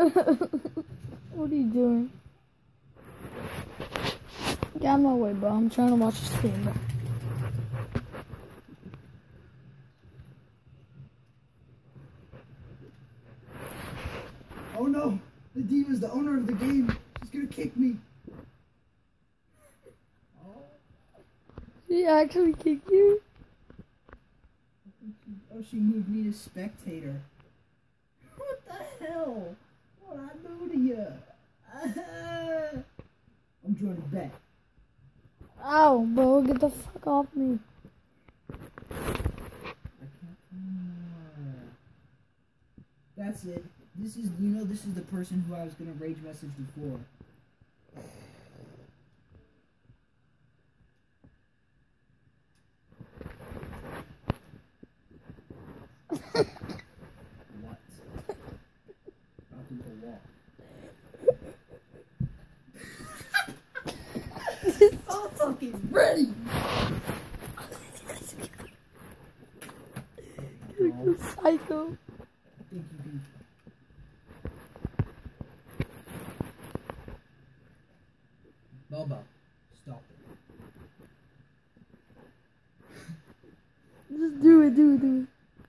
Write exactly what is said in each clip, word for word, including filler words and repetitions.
What are you doing? Get out of my way, bro. I'm trying to watch this game, bro. Oh no! The diva's the owner of the game. She's gonna kick me. Oh. She actually kicked you? Oh, she moved me to spectator. What the hell? What I do to you? I'm joining back. Ow, bro, get the fuck off me. I can't anymore. That's it. This is, you know, this is the person who I was gonna rage message before. What? Out through the wall. I'm fucking ready! You're a psycho. I think you can. Bobo, stop it. Just do it, do it, do it.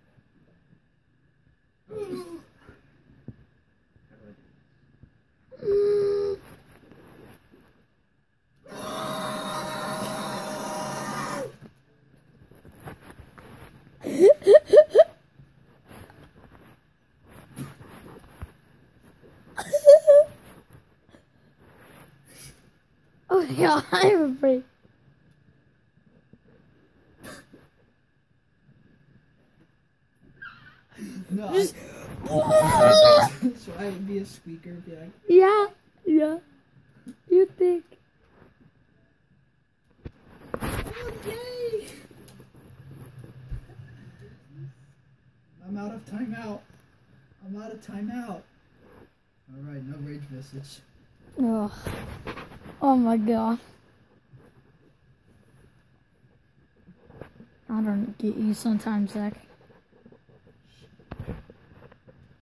Oh yeah, I'm afraid. No, Just I, should I be a squeaker? Be like, yeah, yeah. You think? oh yay! I'm out of timeout. I'm out of timeout. All right, no rage message. Oh, oh my god. I don't get you sometimes, Zach.